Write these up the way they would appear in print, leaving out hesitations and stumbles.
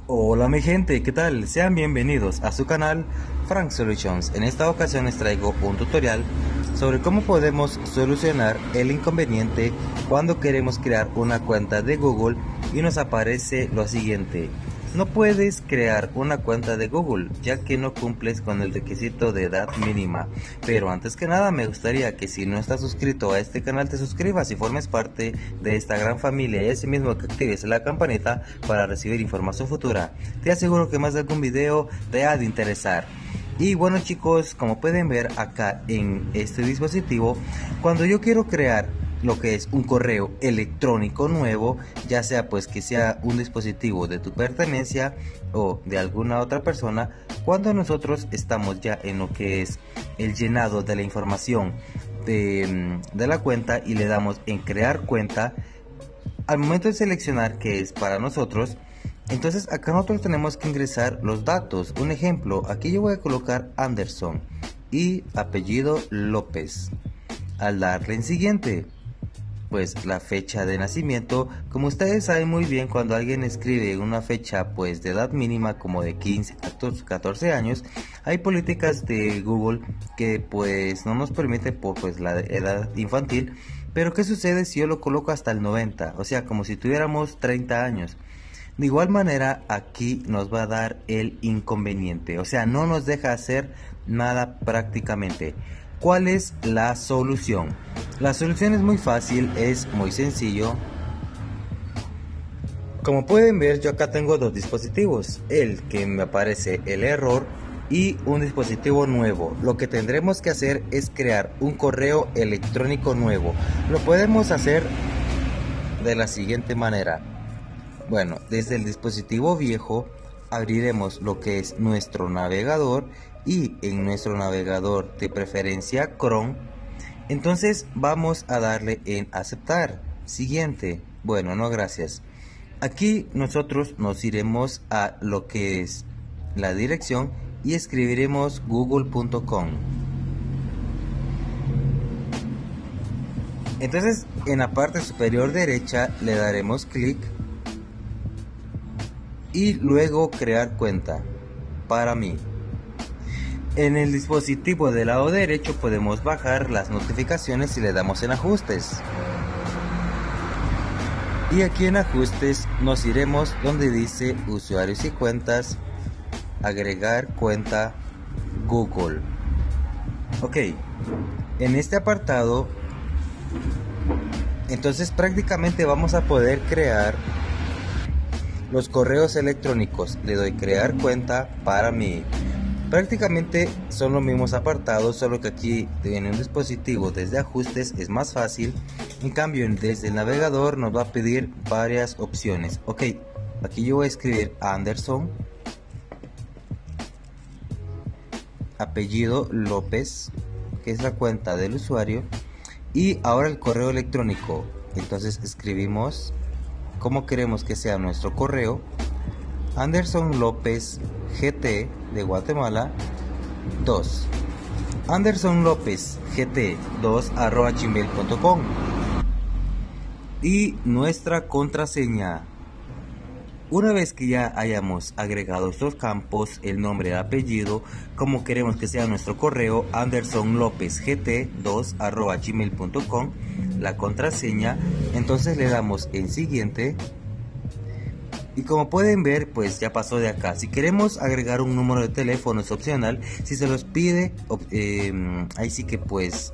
Hola mi gente, ¿qué tal? Sean bienvenidos a su canal Frank Solutions. En esta ocasión les traigo un tutorial sobre cómo podemos solucionar el inconveniente cuando queremos crear una cuenta de Google y nos aparece lo siguiente: no puedes crear una cuenta de Google ya que no cumples con el requisito de edad mínima. Pero antes que nada me gustaría que si no estás suscrito a este canal te suscribas y formes parte de esta gran familia, y asimismo que actives la campanita para recibir información futura. Te aseguro que más de algún video te ha de interesar. Y bueno chicos, como pueden ver acá en este dispositivo, cuando yo quiero crear lo que es un correo electrónico nuevo, ya sea pues que sea un dispositivo de tu pertenencia o de alguna otra persona, cuando nosotros estamos ya en lo que es el llenado de la información de la cuenta y le damos en crear cuenta, al momento de seleccionar que es para nosotros, entonces acá nosotros tenemos que ingresar los datos. Un ejemplo, aquí yo voy a colocar Anderson y apellido López. Al darle en siguiente, pues la fecha de nacimiento. Como ustedes saben muy bien, cuando alguien escribe una fecha pues de edad mínima como de 15 a 14 años, hay políticas de Google que pues no nos permite por pues la edad infantil. Pero ¿qué sucede si yo lo coloco hasta el 90? O sea, como si tuviéramos 30 años. De igual manera aquí nos va a dar el inconveniente, o sea, no nos deja hacer nada prácticamente. ¿Cuál es la solución? La solución es muy fácil, es muy sencillo. Como pueden ver, yo acá tengo dos dispositivos, el que me aparece el error y un dispositivo nuevo. Lo que tendremos que hacer es crear un correo electrónico nuevo. Lo podemos hacer de la siguiente manera. Bueno, desde el dispositivo viejo abriremos lo que es nuestro navegador, y en nuestro navegador de preferencia Chrome, entonces vamos a darle en aceptar. Siguiente. Bueno, no gracias. Aquí nosotros nos iremos a lo que es la dirección y escribiremos google.com. Entonces en la parte superior derecha le daremos clic y luego crear cuenta para mí. En el dispositivo del lado derecho podemos bajar las notificaciones y le damos en ajustes. Y aquí en ajustes nos iremos donde dice usuarios y cuentas, agregar cuenta Google. Ok, en este apartado entonces prácticamente vamos a poder crear los correos electrónicos. Le doy crear cuenta para mí. Prácticamente son los mismos apartados, solo que aquí en un dispositivo desde ajustes es más fácil. En cambio desde el navegador nos va a pedir varias opciones. Ok, aquí yo voy a escribir Anderson, apellido López, que es la cuenta del usuario, y ahora el correo electrónico. Entonces escribimos cómo queremos que sea nuestro correo: Anderson López GT de Guatemala 2, Anderson López GT 2 @gmail.com, y nuestra contraseña. Una vez que ya hayamos agregado estos campos, el nombre, el apellido, como queremos que sea nuestro correo, Anderson López GT 2 @gmail.com, la contraseña, entonces le damos en siguiente. Y como pueden ver, pues ya pasó de acá. Si queremos agregar un número de teléfono es opcional. Si se los pide, ahí sí que pues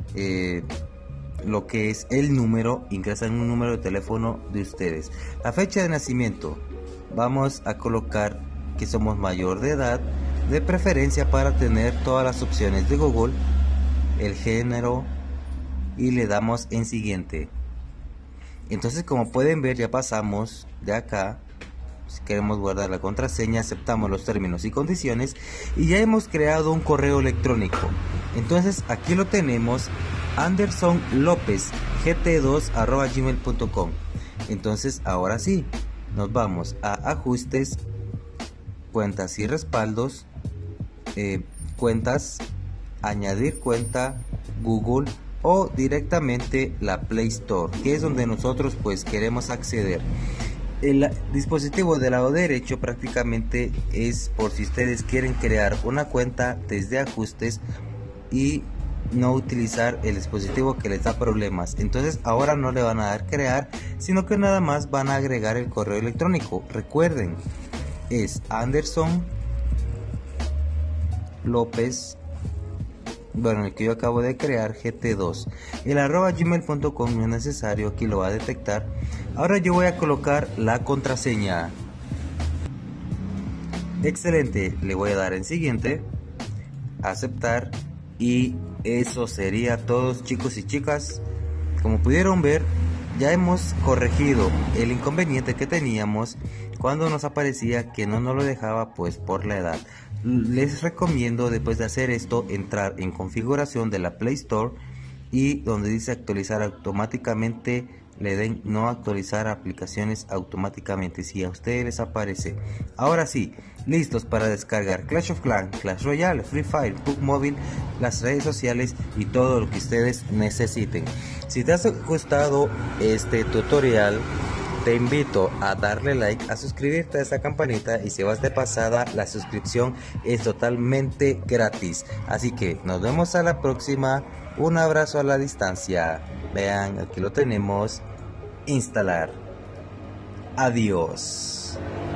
lo que es el número, ingresan un número de teléfono de ustedes. La fecha de nacimiento, vamos a colocar que somos mayor de edad, de preferencia para tener todas las opciones de Google. El género, y le damos en siguiente. Entonces como pueden ver ya pasamos de acá. Si queremos guardar la contraseña, aceptamos los términos y condiciones y ya hemos creado un correo electrónico. Entonces aquí lo tenemos: Anderson López GT2 @gmail.com. Entonces ahora sí, nos vamos a ajustes, cuentas y respaldos, cuentas, añadir cuenta Google, o directamente la Play Store, que es donde nosotros pues queremos acceder. El dispositivo del lado derecho prácticamente es por si ustedes quieren crear una cuenta desde ajustes y no utilizar el dispositivo que les da problemas. Entonces ahora no le van a dar crear, sino que nada más van a agregar el correo electrónico. Recuerden, es Anderson López, bueno, el que yo acabo de crear, GT2. El @gmail.com no es necesario, aquí lo va a detectar. Ahora yo voy a colocar la contraseña. Excelente, le voy a dar en siguiente, aceptar, y eso sería todo, chicos y chicas. Como pudieron ver, ya hemos corregido el inconveniente que teníamos cuando nos aparecía que no nos lo dejaba, pues por la edad. Les recomiendo, después de hacer esto, entrar en configuración de la Play Store y donde dice actualizar automáticamente, le den no actualizar aplicaciones automáticamente si a ustedes les aparece. Ahora sí, listos para descargar Clash of Clans, Clash Royale, Free Fire, PUBG Mobile, las redes sociales y todo lo que ustedes necesiten. Si te ha gustado este tutorial, te invito a darle like, a suscribirte a esta campanita, y si vas de pasada, la suscripción es totalmente gratis. Así que nos vemos a la próxima. Un abrazo a la distancia. Vean, aquí lo tenemos. Instalar. Adiós.